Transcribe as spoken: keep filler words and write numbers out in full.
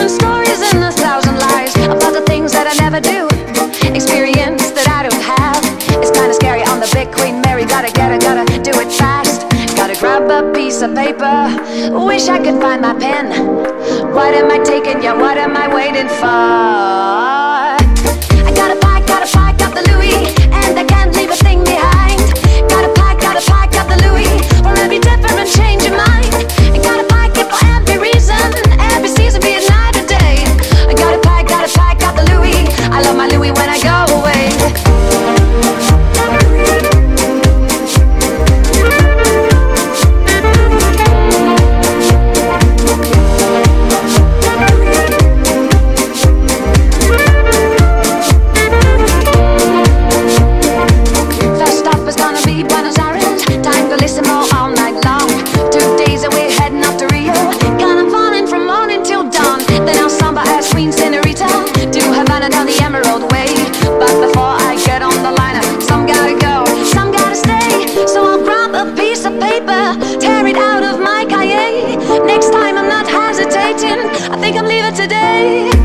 thousand stories and a thousand lies about the things that I never do, experience that I don't have. It's kinda scary on the big Queen Mary. Gotta get it, gotta do it fast. Gotta grab a piece of paper, wish I could find my pen. What am I taking, yeah, what am I waiting for? I gotta pack, gotta pack up the Louis, and I can't leave a thing behind. Gotta pack, gotta pack up the Louis, for every different change of mind. I gotta pack it for every reason, every season, be it night or day. I gotta pack, gotta pack up the Louis, I love my Louis when I go away. Down the Emerald Way, but before I get on the liner, some gotta go, some gotta stay. So I'll grab a piece of paper, tear it out of my cahier. Next time I'm not hesitating, I think I'm leaving today.